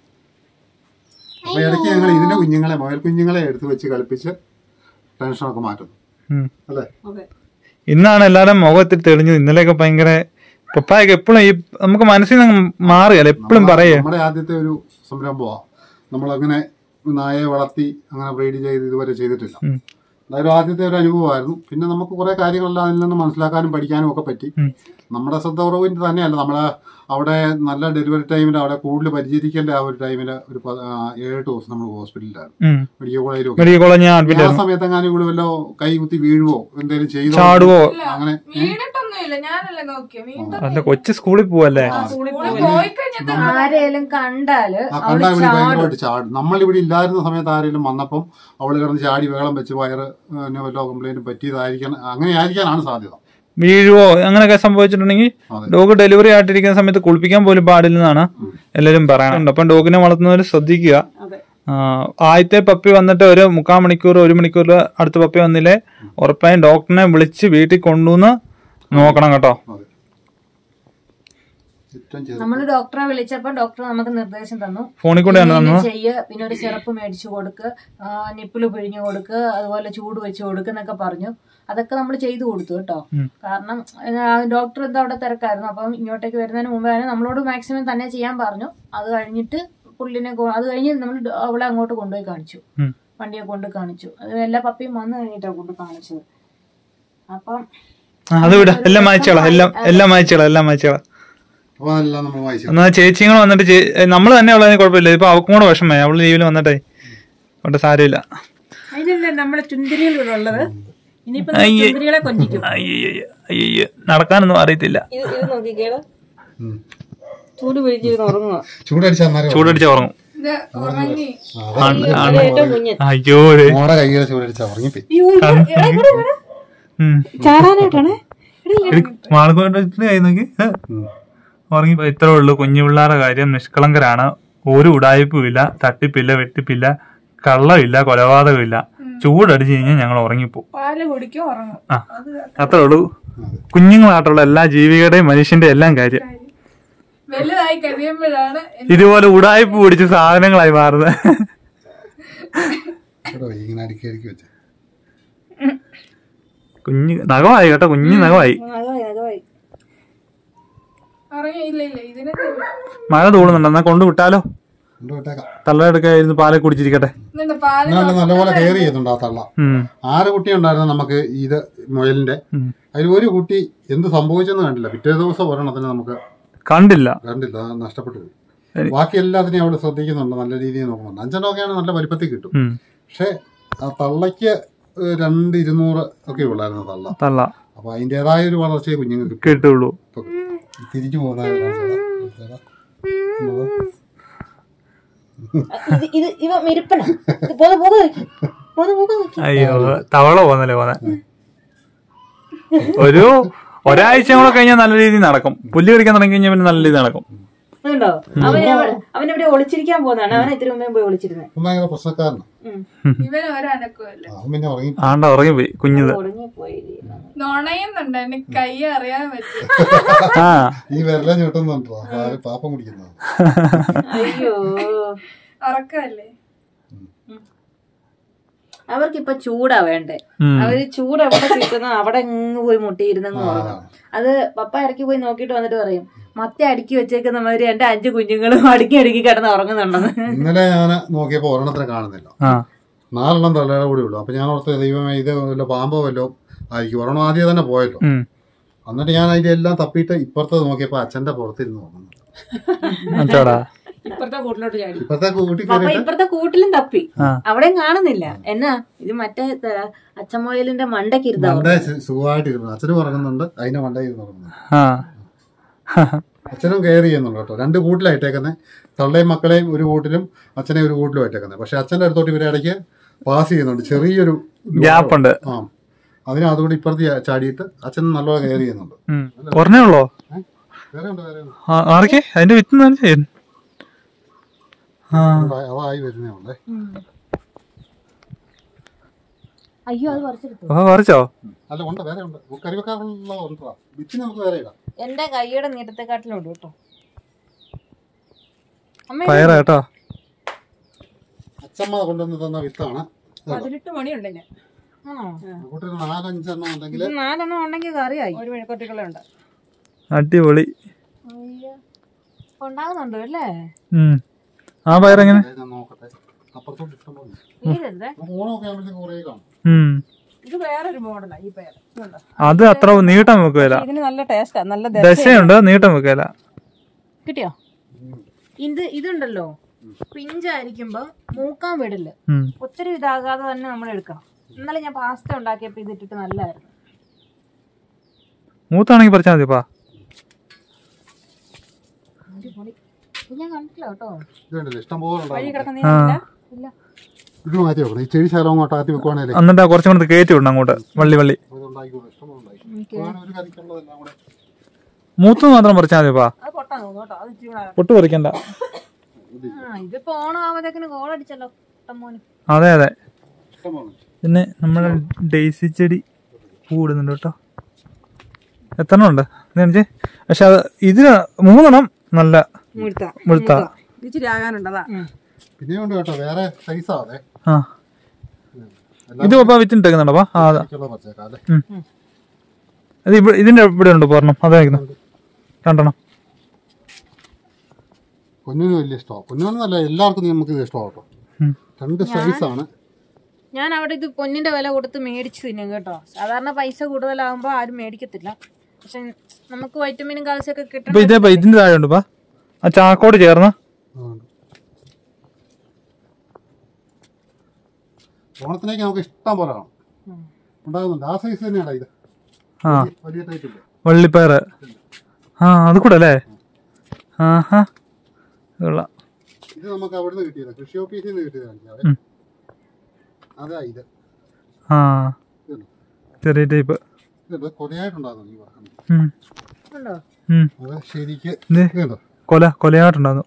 അപ്പൊ ഇടയ്ക്ക് ഞങ്ങൾ ഇതിന്റെ കുഞ്ഞുങ്ങളെ, മൊയൽ കുഞ്ഞുങ്ങളെ എടുത്ത് വെച്ച് കളിപ്പിച്ച് ടെൻഷനൊക്കെ മാറ്റുന്നു അല്ലേ. ഇന്നാണ് എല്ലാവരും മുഖത്തിൽ തെളിഞ്ഞത്. ഇന്നലെയൊക്കെ ഭയങ്കര പപ്പായൊക്കെ എപ്പോഴും ഈ നമുക്ക് മനസ്സിൽ നിന്ന് മാറുകയല്ല, എപ്പോഴും പറയുക. നമ്മുടെ ആദ്യത്തെ ഒരു സംരംഭമാണ്. നമ്മളങ്ങനെ നായയെ വളർത്തി അങ്ങനെ ബ്രീഡ് ചെയ്ത് ഇതുവരെ ചെയ്തിട്ടില്ല. എന്തായാലും ആദ്യത്തെ ഒരു അനുഭവമായിരുന്നു. പിന്നെ നമുക്ക് കുറെ കാര്യങ്ങളെല്ലാം അതിൽ നിന്ന് മനസ്സിലാക്കാനും പഠിക്കാനും ഒക്കെ പറ്റി. നമ്മുടെ ശ്രദ്ധ കുറവിന്റെ തന്നെയല്ല, നമ്മള് അവിടെ നല്ല ഡെലിവറി ടൈമിൽ അവിടെ കൂടുതൽ പരിചരിക്കേണ്ട ആ ഒരു ടൈമിൽ ഒരു 7-8 ദിവസം നമ്മൾ ഹോസ്പിറ്റലിലായിരുന്നു, മെഡിക്കൽ കോളേജിൽ. ആ സമയത്ത് എങ്ങാനും ഇവിടെ വല്ലോ കൈ കുത്തി വീഴുവോ എന്തെങ്കിലും ചെയ്തോ അങ്ങനെ അല്ല, കൊച്ചു സ്കൂളിൽ പോവല്ലേ, ആരെയും കണ്ടാല് ഭയങ്കരമായിട്ട് ചാടും. നമ്മളിവിടെ ഇല്ലായിരുന്ന സമയത്ത് ആരെങ്കിലും വന്നപ്പം അവള് കിടന്ന് ചാടി വേളം വെച്ച് വയറ് വല്ലോ കംപ്ലൈന്റ് പറ്റിയതായിരിക്കാൻ, അങ്ങനെ ആയിരിക്കാനാണ് സാധ്യത. വീഴുവോ അങ്ങനെയൊക്കെ സംഭവിച്ചിട്ടുണ്ടെങ്കിൽ ഡോഗ് ഡെലിവറി ആയിട്ടിരിക്കുന്ന സമയത്ത് കുളിപ്പിക്കാൻ പോലും പാടില്ലെന്നാണ് എല്ലാവരും പറയാനുണ്ട്. അപ്പം ഡോഗിനെ വളർത്തുന്നവർ ശ്രദ്ധിക്കുക. ആദ്യത്തെ പപ്പി വന്നിട്ട് ഒരു 3/4 മണിക്കൂർ 1 മണിക്കൂർ അടുത്ത പപ്പി വന്നില്ലേ ഉറപ്പായും ഡോക്ടറിനെ വിളിച്ച് വീട്ടിൽ കൊണ്ടുവന്ന് നോക്കണം കേട്ടോ. നമ്മള് ഡോക്ടറെ വിളിച്ചപ്പോ ഡോക്ടർ നമുക്ക് നിർദ്ദേശം തന്നു, ഫോണിൽ കൂടെ ചെയ്യുക, പിന്നെ ഒരു സിറപ്പ് മേടിച്ചു കൊടുക്കുക, നിപ്പില് പിഴിഞ്ഞു കൊടുക്കുക, അതുപോലെ ചൂട് വെച്ച് കൊടുക്കുക എന്നൊക്കെ പറഞ്ഞു. അതൊക്കെ നമ്മൾ ചെയ്തു കൊടുത്തു കേട്ടോ. കാരണം ഡോക്ടർ എന്താ അവിടെ തിരക്കായിരുന്നു. അപ്പം ഇങ്ങോട്ടേക്ക് വരുന്നതിന് മുമ്പ് തന്നെ നമ്മളോട് മാക്സിമം തന്നെ ചെയ്യാൻ പറഞ്ഞു. അത് കഴിഞ്ഞിട്ട് പുള്ളിനെ അത് കഴിഞ്ഞ് നമ്മൾ അവളെ അങ്ങോട്ട് കൊണ്ടുപോയി കാണിച്ചു, വണ്ടിയെ കൊണ്ട് കാണിച്ചു. അത് എല്ലാ പപ്പിയും വന്നു കഴിഞ്ഞിട്ടാണ് കൊണ്ട് കാണിച്ചത്. അപ്പം അത് വിട, എല്ലാം വായിച്ചോളാം, എല്ലാം വായിച്ചോളാം. എന്നാ ചേച്ചിങ്ങൾ വന്നിട്ട് നമ്മള് തന്നെ ഉള്ളതിന് കുഴപ്പമില്ല. ഇപ്പൊ അവക്കും കൂടെ വിഷമമായി, അവള് ലീവില് വന്നിട്ടേ കൊണ്ട് സാരമില്ല. അതിനല്ലേ നമ്മളെ ചുന്തിരികളുള്ളത്. അയ്യോ നടക്കാനൊന്നും അറിയത്തില്ല. ചൂടടിച്ച ഉറങ്ങും. അയ്യോ ചൂടടിച്ച ഉറങ്ങിപ്പോയി. കൈ നോക്കി ഉറങ്ങിപ്പോ. ഇത്രേ ഉള്ളൂ കുഞ്ഞു പിള്ളേരുടെ കാര്യം. നിഷ്കളങ്കരാണ്, ഒരു ഉടായ്പും ഇല്ല, തട്ടിപ്പില്ല, വെട്ടിപ്പില്ല, കള്ളമില്ല, കൊലപാതകമില്ല. ചൂടടിച്ചു കഴിഞ്ഞാൽ ഞങ്ങൾ ഉറങ്ങിപ്പോ. അത്രേ ഉള്ളൂ. കുഞ്ഞുങ്ങളായിട്ടുള്ള എല്ലാ ജീവികളുടെയും മനുഷ്യന്റെ എല്ലാം കാര്യം ഇതുപോലെ ഉടായ്പ പിടിച്ച സാധനങ്ങളായി മാറുന്നത്. കുഞ്ഞു നഖമായി കേട്ടോ, കുഞ്ഞു നഖമായി. മഴ തൂളുന്നുണ്ട്, എന്നാ കൊണ്ട് വിട്ടാലോ? തള്ളയെടുക്കായിരുന്നു, പാലെ കുടിച്ചിരിക്കട്ടെ. നല്ലപോലെ കെയർ ചെയ്യുന്നുണ്ട് ആ തള്ള. 6 കുട്ടി ഉണ്ടായിരുന്നു നമുക്ക് ഇത് മുയലിന്റെ. അതിൽ ഒരു കുട്ടി എന്ത് സംഭവിച്ചെന്ന് കണ്ടില്ല. പിറ്റേ ദിവസം ഒരെണ്ണത്തിന് നമുക്ക് കണ്ടില്ല, നഷ്ടപ്പെട്ടു പോയി. ബാക്കി എല്ലാത്തിനെയും അവിടെ ശ്രദ്ധിക്കുന്നുണ്ട്, നല്ല രീതിയിൽ നോക്കുന്നുണ്ട്. 5 എണ്ണമൊക്കെയാണ് നല്ല വലിപ്പത്തിൽ കിട്ടും. പക്ഷെ ആ തള്ളയ്ക്ക് 200-200 ഒക്കെ ഉള്ളായിരുന്നു തള്ള. അപ്പൊ അതിന്റേതായ ഒരു വളർച്ചയെ കുഞ്ഞുങ്ങൾക്ക് കിട്ടുള്ളൂ. തിരിച്ചു പോകുന്ന അയ്യോ തവള പോന്നല്ലേ പോന്നെ. ഒരാഴ്ച കൂടെ കഴിഞ്ഞാൽ നല്ല രീതിയിൽ നടക്കും. പുല്ല് കടിക്കാൻ തുടങ്ങി കഴിഞ്ഞാൽ പിന്നെ നല്ല രീതിയിൽ നടക്കും. അവനെവിടെ ഒളിച്ചിരിക്കാൻ പോകുന്നതാണ്. അവനെ ഇത്തിരി മുമ്പേ പോയി ഒളിച്ചിരുന്നത്. ആണ്ട ഉറങ്ങിപ്പോയി കുഞ്ഞത്. നുണയുന്നുണ്ട്, എനിക്ക് കൈ അറിയാൻ പറ്റും. ഈ വിരല ഞൊട്ടുന്നുണ്ടോ പാപ്പം കുടിക്കുന്ന. അയ്യോ ഉറക്കല്ലേ. അവർക്കിപ്പൊ ചൂടാ വേണ്ടേ. അവര് ചൂട് എവിടെ കിട്ടുന്ന അവിടെ പോയി മുട്ടിയിരുന്നെന്ന് ഉറങ്ങും. അത് പപ്പ ഇടയ്ക്ക് പോയി നോക്കിട്ട് വന്നിട്ട് പറയും, മത്തി അടുക്കി വെച്ചേക്കുന്ന മാതിരി എന്റെ 5 കുഞ്ഞുങ്ങളും അടുക്കി കിടന്ന് ഉറങ്ങുന്നുണ്ടെന്ന്. ഇന്നലെ ഞാൻ നോക്കിയപ്പോ ഒരെണ്ണത്തിനെ കാണുന്നില്ല, 4 തള്ളയുടെ കൂടി ഉള്ളു. അപ്പൊ ഞാൻ ഓർത്ത് ദൈവമേ ഇത് വല്ല പാമ്പോ വല്ലോ ആയിരിക്കും. ഒരെണ്ണം ആദ്യം തന്നെ പോയല്ലോ. എന്നിട്ട് ഞാൻ അതിന്റെ എല്ലാം തപ്പിയിട്ട് ഇപ്പുറത്ത് നോക്കിയപ്പോ അച്ഛന്റെ പുറത്തിരുന്ന് നോക്കുന്നു. ഇപ്പുറത്തെ കൂട്ടിലും തപ്പി, അവിടെയും കാണുന്നില്ല. എന്നാ ഇത് മറ്റേ അച്ചമ്മോയലിന്റെ മണ്ടയ്ക്ക് സുഖമായിട്ടിരുന്നു. അച്ഛനും ഉറങ്ങുന്നുണ്ട്, അതിന്റെ മണ്ടയിരുന്ന് ഉറങ്ങുന്നു. അച്ഛനും കെയർ ചെയ്യുന്നുണ്ട് കേട്ടോ. 2 കൂട്ടിലായിട്ടേക്കുന്നത്. തള്ളയും മക്കളെയും ഒരു കൂട്ടിലും അച്ഛനെ ഒരു കൂട്ടിലും ആയിട്ടേക്കുന്നത്. പക്ഷെ അച്ഛന്റെ അടുത്തോട്ട് ഇവരെ ഇടയ്ക്ക് പാസ് ചെയ്യുന്നുണ്ട്, ചെറിയൊരു ഗ്യാപ്പ് ഉണ്ട്. അതിനകത്തോട് ഇപ്പുറത്ത് ചാടിയിട്ട് അച്ഛൻ നല്ലോണം കെയർ ചെയ്യുന്നുണ്ട്. പറഞ്ഞോളൂ അതിന്റെ വിത്ത് അതായി വരുന്നേ ഉള്ളേ. അയ്യോ അത് പറിച്ചോ? അല്ല ഉണ്ട്, വേറെ ഉണ്ട്. കറി വെക്കാറുള്ള ഉണ്ടാ വിത്ത് നമുക്ക് വേറെ ഇടാം. എന്റെ കൈയുടെ നീട്ടത്തെക്കാട്ടിലുണ്ട് കേട്ടോ. പയറാട്ടോ അച്ഛമ്മ കൊണ്ടുവന്ന് തന്ന വിത്താണ്. 18 മണിയുണ്ട്. 4-5 ഉണ്ടെങ്കിൽ കറിയായി. ഒരു മെഴുക്കോട്ടികളുണ്ട്. അടിപൊളി ഉണ്ടാകുന്നുണ്ടോ അല്ലേ? ആ പയറെങ്ങനെ ഇത് വേറൊരു മോഡലാ ഈ പയർ. അത് അത്ര നീട്ടം വെക്കുകയില്ല. ഇതിന് നല്ല ടേസ്റ്റാ, നല്ല ദശയുണ്ട്, നീട്ടം വെക്കുകയില്ല. കിട്ടിയോ? ഇതുണ്ടല്ലോ പിഞ്ചായിരിക്കുമ്പോ മൂക്കാൻ വിടില്ല. ഒത്തിരി ഇതാകാതെ തന്നെ നമ്മൾ എടുക്കണം. ഇന്നലെ ഞാൻ പാസ്ത ഉണ്ടാക്കിയപ്പോ ഇതിട്ടിട്ട് നല്ലായിരുന്നു. മൂത്താണെങ്കിൽ പറിച്ചാൽ മതിപ്പാ. ഞാൻ കണ്ടില്ല കേട്ടോ. എന്നിട്ടാ കുറച്ചും കൂടെ കയറ്റി വിടണം അങ്ങോട്ട്. വള്ളി മൂത്ത് മാത്രം പറിച്ചാൽ മതിപ്പാ, പൊട്ട് പറിക്കണ്ട. ഇതിപ്പോ ഓണം ആവുമ്പോഴത്തേക്കിന് ഗോളടിച്ചല്ലോ. അതെ. പിന്നെ നമ്മുടെ ഡെയ്സി ചെടി പൂ ഇടുന്നുണ്ട് കേട്ടോ. എത്ര ഉണ്ട് എനിക്ക്. പക്ഷെ അത് ഇതിന് 3 നല്ല മുഴുത്ത. ഇച്ചിരി ആകാനുണ്ടതാ. പിന്നെ ഉണ്ട് കേട്ടോ വേറെ സൈസാവേ. ആ ഇത് പപ്പാ വിറ്റിട്ടേക്കുന്നുണ്ടോ? അത് ഇതിന്റെ ഇവിടെ ഉണ്ട് പറഞ്ഞോ. അതായിരുന്നു 2 പൊന്നിന് വലിയ ഇഷ്ടമാണ്. പൊന്നൊന്നല്ല എല്ലാവർക്കും നമുക്ക് ഇത് ഇഷ്ടമാണ് കേട്ടോ. 2 സൈസാണ്. ഞാൻ അവിടെ ഇത് പൊന്നിന്റെ വില കൊടുത്ത് മേടിച്ചു തിന്നും കേട്ടോ. സാധാരണ പൈസ കൂടുതലാകുമ്പോ ആരും മേടിക്കത്തില്ല. പക്ഷെ നമുക്ക് വൈറ്റമിനും കാൽസ്യം ഒക്കെ കിട്ടും. ഇതിന്റെ താഴെ ഉണ്ട് ആ ചാക്കോട് ചേർന്ന്. ഓണത്തിനേക്ക് നമുക്ക് ഇഷ്ടം പോലെ ഉണ്ടാകുന്നുണ്ട്. ആ സൈസ് തന്നെയാണ് ഇത്. വലിയ ടൈപ്പില്ല വള്ളിപ്പയറ്. അത് കൂടെ അല്ലേ? ഇത് നമുക്ക് അവിടുന്ന് കിട്ടിയത്, കൃഷി ഓഫീസിൽ നിന്ന് കിട്ടിയതാണ്. അതാ ഇത് ചെറിയ ടൈപ്പ് കൊലയായിട്ടുണ്ടാകുന്നു. ശരിക്ക് കൊലയായിട്ടുണ്ടാകുന്നു.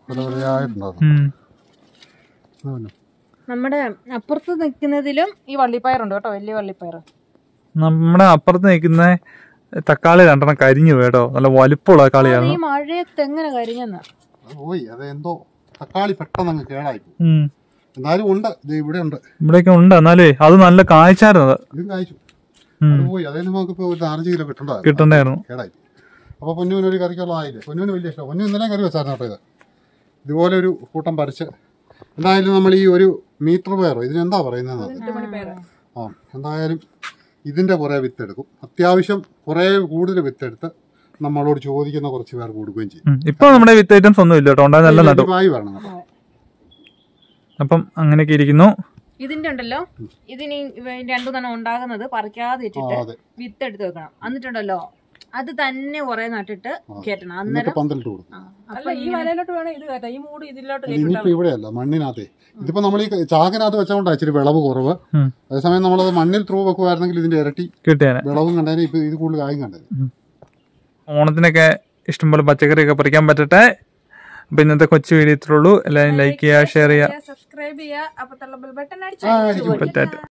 നമ്മുടെ അപ്പുറത്ത് നിൽക്കുന്നതിലും ഈ വള്ളിപ്പയറുണ്ട് കേട്ടോ, വലിയ വള്ളിപ്പയർ. നമ്മുടെ അപ്പുറത്ത് നിൽക്കുന്ന തക്കാളി 2 കരിഞ്ഞു കേട്ടോ. നല്ല വലിപ്പമുള്ള തക്കാളിയാണ്. ഈ മഴയത്ത് എങ്ങനെ കരിഞ്ഞെന്ന് പോയി. അതെന്തോ തക്കാളി പെട്ടെന്ന് അങ്ങ് കേടായി. എന്നാലും ഉണ്ട്, ഇവിടെ ഉണ്ട്, ഇവിടെയൊക്കെ ഉണ്ട്. എന്നാലേ അത് നല്ല കായ്ച്ചായിരുന്നു. ഇതും കായ്ച്ചു പോയി. അതേ നമുക്കിപ്പോ 4-5 കിലോ കിട്ടണ്ടായിരുന്നു. കേടായി. അപ്പൊ പൊന്നൂന് ഒരു കറിക്കുള്ളതായില്ലേ. പൊന്നൂന് വലിയ ഇഷ്ടം. പൊന്നു ഇന്നലെ കറി വെച്ചായിരുന്നു കേട്ടോ. ഇതുപോലെ ഒരു കൂട്ടം പറിച്ച് എന്തായാലും നമ്മൾ ഈ ഒരു മീറ്റർ പയറോ ഇതിനെന്താ പറയുന്നത്? എന്തായാലും ഇതിന്റെ കുറെ വിത്തെടുക്കും. അത്യാവശ്യം കുറെ കൂടുതൽ വിത്തെടുത്ത് നമ്മളോട് ചോദിക്കുന്ന കുറച്ച് പേർക്ക് കൊടുക്കുകയും ചെയ്യും. ഇപ്പൊ നമ്മുടെ വിത്ത് ഐറ്റംസ് ഒന്നും ഇല്ല കേട്ടോ. നല്ല നട്ടു വേണം. അപ്പം അങ്ങനെയൊക്കെ ഇരിക്കുന്നു. ഇതിന്റെ ഉണ്ടല്ലോ, ഇതിന് 2 ഉണ്ടാകുന്നത് പറിക്കാതെ ഇട്ടിട്ട് വിത്തെടുത്ത് വെക്കണം. എന്നിട്ടുണ്ടല്ലോ അത് തന്നെ കുറെ നട്ടിട്ട് കേട്ടണം. അന്നേരം അല്ല ഈ വലയിലോട്ട് വേണം ഇത് കേട്ടോ. ഈ മൂട് ഇതിലോട്ട് ഇനിയിപ്പോ ഇവിടെയല്ല മണ്ണിനകത്തെ. ഇതിപ്പോ നമ്മൾ ഈ ചാക്കിനകത്ത് വെച്ചോണ്ടാ ഇച്ചിരി വിളവ് കുറവ്. അതേസമയം നമ്മളത് മണ്ണിൽ ത്രൂ വെക്കുവായിരുന്നെങ്കിൽ ഇതിന്റെ ഇരട്ടി വിളവും കണ്ടേനെ. ഇപ്പൊ ഇത് കൂടുതൽ കായും കണ്ടത്. ഓണത്തിനൊക്കെ ഇഷ്ടംപോലെ പച്ചക്കറിയൊക്കെ പറിക്കാൻ പറ്റട്ടെ. അപ്പൊ ഇന്നത്തെ കൊച്ചു വീഡിയോ ഇത്രേ ഉള്ളൂ. എല്ലാവരും ലൈക്ക് ചെയ്യുക, ഷെയർ ചെയ്യുക, സബ്സ്ക്രൈബ് ചെയ്യുക. അപ്പൊ ബെൽ ബട്ടൺ അടിച്ചു.